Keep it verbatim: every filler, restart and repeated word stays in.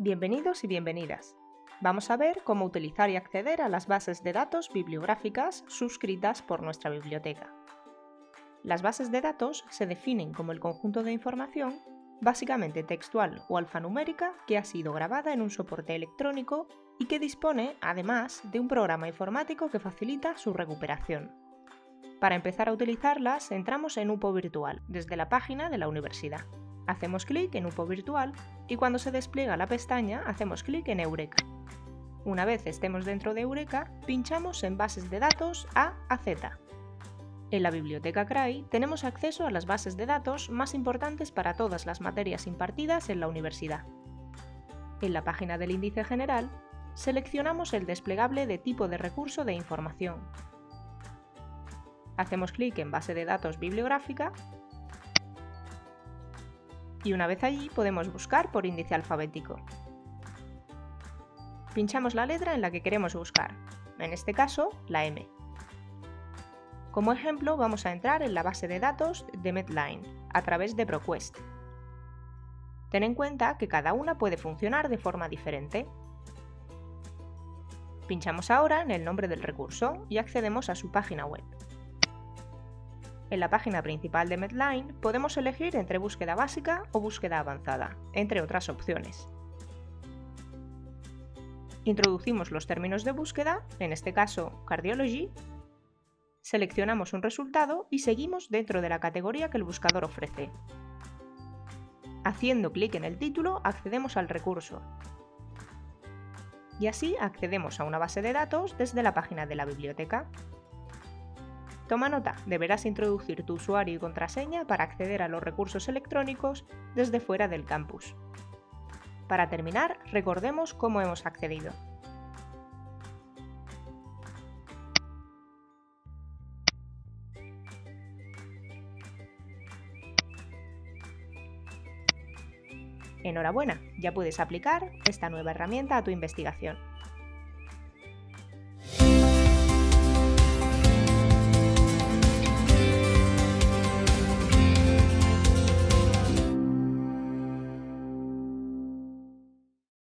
Bienvenidos y bienvenidas. Vamos a ver cómo utilizar y acceder a las bases de datos bibliográficas suscritas por nuestra biblioteca. Las bases de datos se definen como el conjunto de información, básicamente textual o alfanumérica, que ha sido grabada en un soporte electrónico y que dispone, además, de un programa informático que facilita su recuperación. Para empezar a utilizarlas, entramos en Upo Virtual, desde la página de la universidad. Hacemos clic en Upo Virtual y cuando se despliega la pestaña hacemos clic en Eureka. Una vez estemos dentro de Eureka, pinchamos en Bases de datos A a Z. En la biblioteca CRAI tenemos acceso a las bases de datos más importantes para todas las materias impartidas en la universidad. En la página del índice general, seleccionamos el desplegable de tipo de recurso de información. Hacemos clic en Base de datos bibliográfica y una vez allí podemos buscar por índice alfabético. Pinchamos la letra en la que queremos buscar, en este caso la M. Como ejemplo vamos a entrar en la base de datos de Medline a través de ProQuest. Ten en cuenta que cada una puede funcionar de forma diferente. Pinchamos ahora en el nombre del recurso y accedemos a su página web. En la página principal de Medline podemos elegir entre búsqueda básica o búsqueda avanzada, entre otras opciones. Introducimos los términos de búsqueda, en este caso Cardiology, seleccionamos un resultado y seguimos dentro de la categoría que el buscador ofrece. Haciendo clic en el título accedemos al recurso. Y así accedemos a una base de datos desde la página de la biblioteca. Toma nota, deberás introducir tu usuario y contraseña para acceder a los recursos electrónicos desde fuera del campus. Para terminar, recordemos cómo hemos accedido. Enhorabuena, ya puedes aplicar esta nueva herramienta a tu investigación.